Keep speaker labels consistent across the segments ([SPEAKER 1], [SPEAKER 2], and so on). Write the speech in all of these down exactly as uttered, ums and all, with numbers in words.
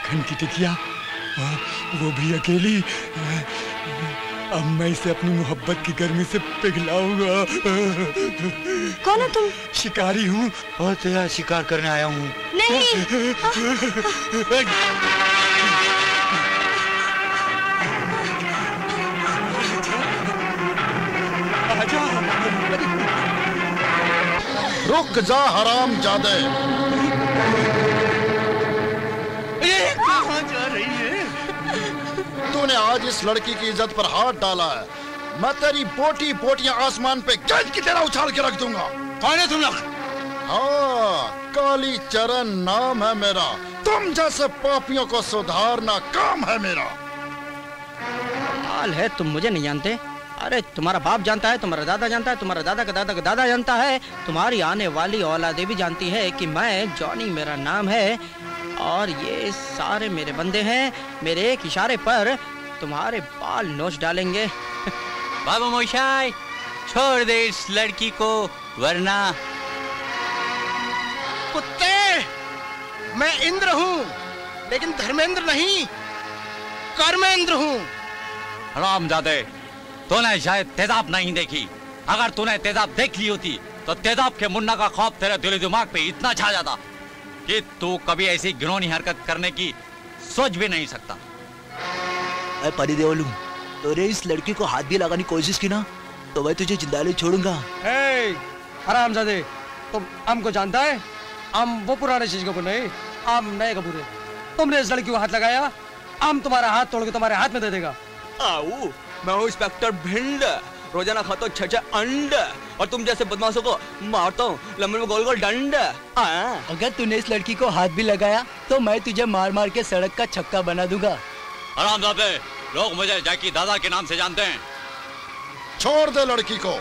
[SPEAKER 1] मक्खन की टिकिया, वो भी अकेली। अब मैं इसे अपनी मोहब्बत की गर्मी से पिघलाऊंगा।
[SPEAKER 2] कौन है तुम?
[SPEAKER 1] शिकारी हूँ और तेरा शिकार करने आया हूँ।
[SPEAKER 2] नहीं।
[SPEAKER 1] आजा।
[SPEAKER 3] रुक जा हराम जादे।
[SPEAKER 1] ये कहाँ जा रही है?
[SPEAKER 3] तूने आज इस लड़की की इज्जत पर हाथ डाला है, मैं तेरी बोटी बोटियां आसमान पे गज की तरह उछाल के रख दूंगा।
[SPEAKER 1] कौन है तुम लोग?
[SPEAKER 3] हाँ, काली चरण नाम है मेरा। तुम जैसे पापियों को सुधारना काम है मेरा।
[SPEAKER 4] हाल है, तुम मुझे नहीं जानते। अरे तुम्हारा बाप जानता है, तुम्हारा दादा जानता है, तुम्हारा दादा का दादा का दादा जानता है, तुम्हारी आने वाली औलादे भी जानती है कि मैं जॉनी मेरा नाम है और ये सारे मेरे बंदे हैं। मेरे एक इशारे पर तुम्हारे बाल नोच डालेंगे।
[SPEAKER 5] बाबा मोशाई, छोड़ दे इस लड़की को, वरना।
[SPEAKER 6] कुत्ते, मैं इंद्र हूँ लेकिन धर्मेंद्र नहीं, कर्मेंद्र हूँ।
[SPEAKER 5] हरामजादे, तूने शायद तेजाब नहीं देखी। अगर तूने तेजाब देख ली होती तो तेजाब के मुन्ना का खौफ तेरे दिल दिमाग पे इतना छा जाता कि तू कभी ऐसी घिनौनी हरकत करने की सोच भी नहीं सकता।
[SPEAKER 7] अरे परी देवलू, तूने इस लड़की को हाथ भी लगाने की कोशिश की ना तो मैं तुझे जिंदा नहीं छोड़ूंगा।
[SPEAKER 4] हे हरामजादे, तुम हमको जानता है? हम वो पुराने चीज को नहीं, हम नए कबूरे। तुमने इस लड़की को हाथ लगाया, हम तुम्हारा हाथ तोड़ के तुम्हारे हाथ में दे देगा।
[SPEAKER 8] आओ, मैं हूँ इंस्पेक्टर भिंड, रोजाना खाता हूँ छह छह अंड और तुम जैसे बदमाशों को मारता हूँ लंबे में गोल गोल डंड।
[SPEAKER 7] अगर तूने इस लड़की को हाथ भी लगाया तो मैं तुझे मार मार के सड़क का छक्का बना दूंगा।
[SPEAKER 5] हरामजादे, लोग मुझे जैकी दादा के नाम से जानते हैं।
[SPEAKER 3] छोड़ दे लड़की को।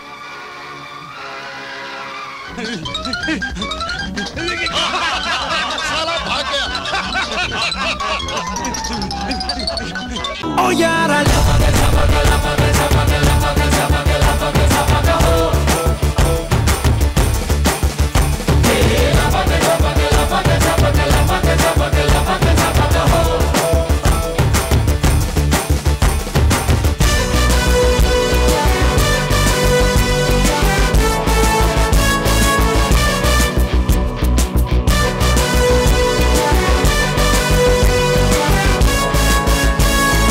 [SPEAKER 3] साला भाग गया।
[SPEAKER 9] Oh yeah, I love